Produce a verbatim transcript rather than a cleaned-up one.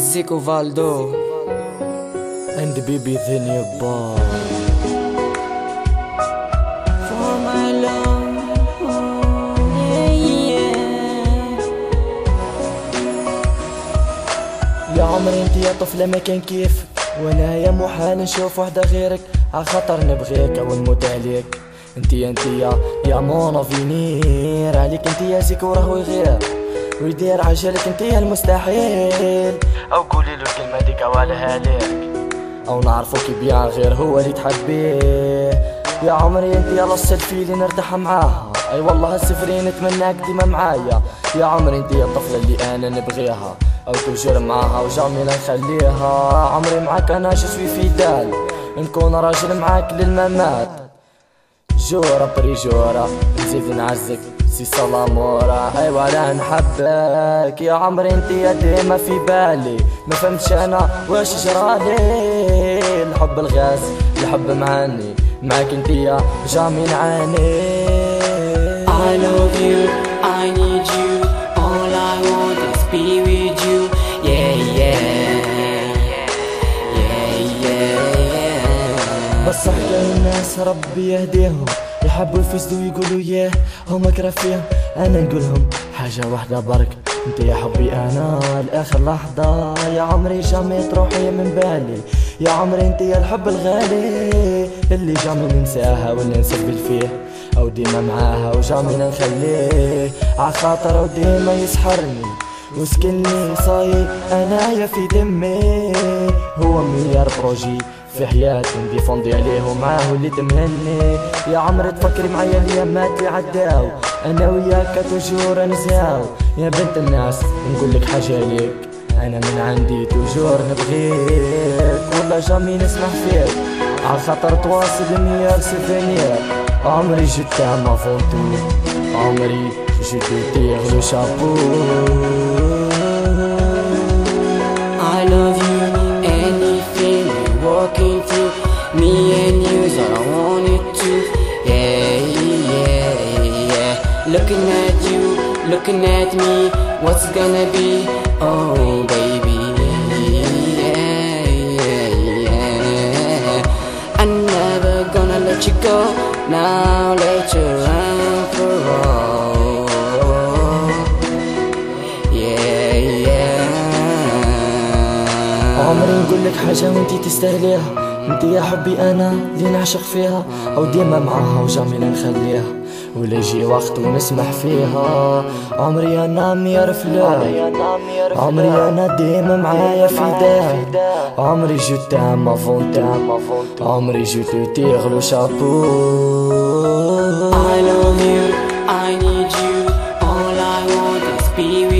Zico Valdo and baby the new boy. For my love, oh, yeah. يا عمري انت يا طفلة ما كان كيفك، وانا يا محال نشوف وحدة غيرك، عخاطر نبغيك او نموت عليك. انت انت يا يا مونا فينير، عليك انت يا زيكو راهو يغير ويدير عجلك انت يا المستحيل، او قولي له الكلمة ديك وعلى ليك، او نعرفو كي بيان غير هو اللي تحبيه. يا عمري انت يا لص الفيل نرتاح معاها، اي والله السفرين نتمناك ديما معايا. يا عمري انت يا الطفلة اللي انا نبغيها، او توجر معاها وجامي لا نخليها. عمري معاك انا شسوي في دال، نكون راجل معاك للممات. جورة بري جورة نزيد نعزك سي سلامورا، ايوا لا نحبك. يا عمري انت يا ديما في بالي، ما فهمتش انا واش جرالي. الحب الغاز الحب معاني، معاك انت يا جامي نعاني. I love you, I need you, all I want is be with you. Yeah, yeah, yeah, yeah. بس احكي الناس ربي يهديهم، يحبوا يفسدوا ويقولوا ياه هما كرافيهم. انا نقولهم حاجة واحدة برك، انت يا حبي انا لاخر لحظة. يا عمري جامي تروحي من بالي، يا عمري انت يا الحب الغالي اللي جامي ننساها ولا نسبل فيه، او ديما معاها وجامي نخليه عخاطر وديما يسحرني وسكنني. صاير انايا في دمي، هو مليار بروجي في حياتي نديفوندي عليه ومعاه اللي تمهني. يا عمري تفكري معايا الايامات اللي عداو، انا وياك توجور نزاو. يا بنت الناس نقولك حاجة ليك، انا من عندي توجور نبغيك، والله جامي نسمح فيك عالخاطر تواصل ميار سيفينير. عمري جيت ما فونتو، عمري جيت تيغ لو شابو. I love you, anything you're walking through, me and you is all I wanted to. Yeah, yeah, yeah. Looking at you, looking at me, what's gonna be? Oh baby, yeah, yeah, yeah. I'm never gonna let you go, now let you run for all. Yeah, yeah. عمري نقولك حاجة وانتي تستاهليها، انتي يا حبي انا اللي نعشق فيها، او ديما معاها وجامي لا نخليها، ولا يجي وقت ونسمح فيها. عمري انا ميار فلاك، عمري انا ديما معايا فداك. عمري جو تام ما فونتام، عمري جو تو تيغ لو شابو. I love you, I need you, all I want is be with you.